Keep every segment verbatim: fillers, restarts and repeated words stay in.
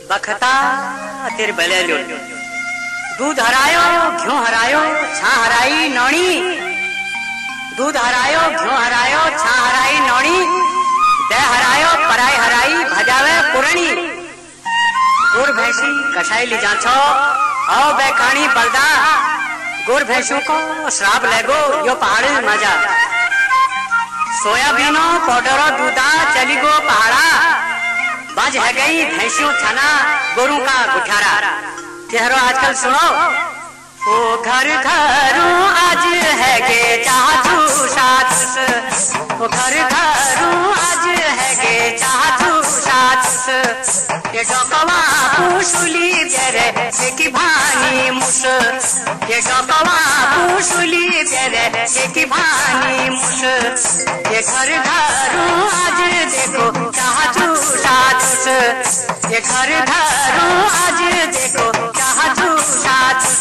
बखता तेरे बले लो दूध हरायो घ्यो हरायो छा हराई नौणी दूध हरायो घ्यो हरायो छा हराई नौणी दे हरायो पराई हराई भजावे पुरणी गुर भैंसी कसाई ली जाछो आओ बेखानी बलदा गुर भैंसों को श्राप लेगो यो पहाड़ी मजा सोयाबीनो पाउडरो दूधा चली गो पहाड़ा बज है गई भैंसियों छना गोरू का गुठारा चेहरो आजकल सुनो ओ घर घरों आज है गे चाचू साथस ओ घर घरों आज है गे चाचू साथस ये डोकवा पूछुली बेरे से की भानी मुस ये डोकवा पूछुली बेरे से की भानी मुस ये घर घरों आज देखो चाचू साथस ये घर घरों आज देखो चाचू साथस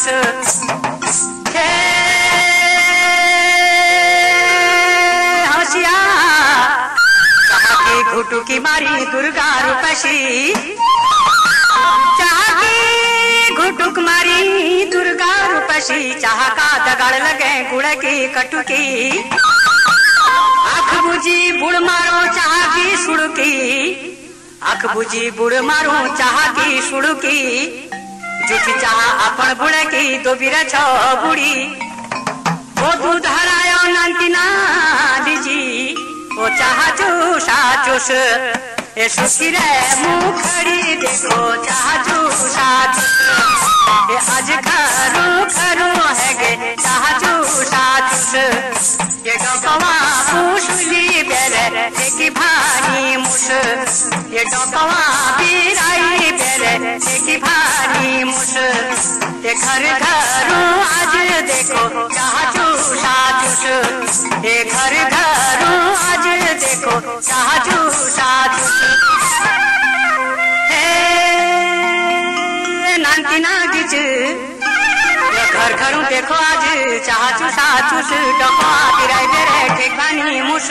घुटू की मारी दुर्गा रूपसी चाह की घुटुक मारी दुर्गा रूपसी चाह का दगड़ लगे गुड़ की कटुकी आँख बुझी बुड़ मारो चाह की सुड़की आँख बुझी बुड़ मारो चाह की सुड़की झूठी चाह अपन बुड़ की दो बिरा छो बुड़ी वो दूध हरायो नांतिना दीजी ओ चाह चूसा चूस ये सुखी रे मुखड़ी देखो चाह चूसा चूस ये आज खरू खरू है गे चाह चूसा चूस ये डोकवा पूछुली बेरे की भानी मुस ये डोकवा बिराई बेरे की भानी मुस ये घर घरू आज देखो चाह चूसा चूस ये घर घरू आज देखो चाचू साचू नानती नागिच घर घरू देखो आज चाचू साचू डोकवा बिराई बेरे ठेकानी मुस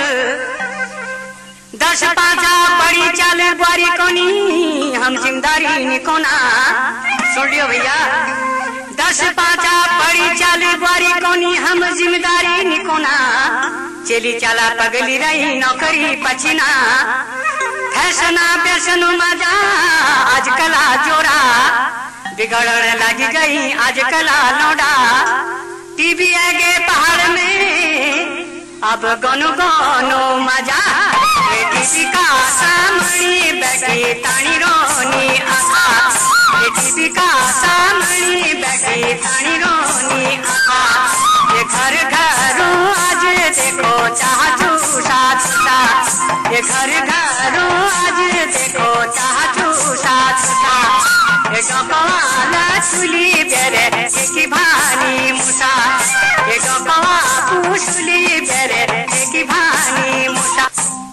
दस पांचा बड़ी चाल बारी कोनी हम जिम्मेदारी निकोना सुन लियो भैया दस पांचा बड़ी चाल बारी कोनी हम जिम्मेदारी निकोना चली चला पगली रही नौकरी पछिना फैसना बेसनो मजा आजकला जोरा बिगड़ने लगी गई आजकला लौड़ा टीवी आगे पहाड़ में अब गनो गनो मजा टीवी का सामनी बैठी तानी रोनी आखा टीवी का सामनी बैठी तानी रोनी आखा ये घर घरों आज देखो चाचू साथसा ये घर घरों आज देखो चाचू साथसा ये डोकवा लचुली बेरे की भानी मुसा ये डोकवा पूछुली बेरे की भानी मुसा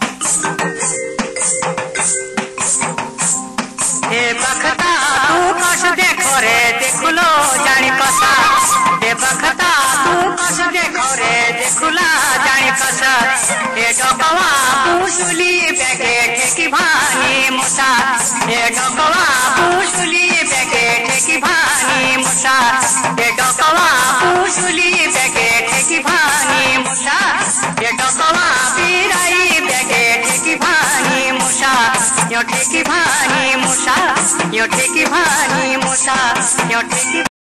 ये बखता तू कस देखो रे देखुलो जानी कसा ये बखता तू कस देखो रे देखुला जानी कसा ये डोकवा पूछुली बेगे की भानी मुसा ये डोकवा पूछुली बेगे की भानी मुसा ये डोकवा पूछुली बेगे की भानी मुसा ये डोकवा बिराई बेगे की भानी मुसा यो ठेकी भानी मुसा यो ठेकी भानी मुसा यो ठेकी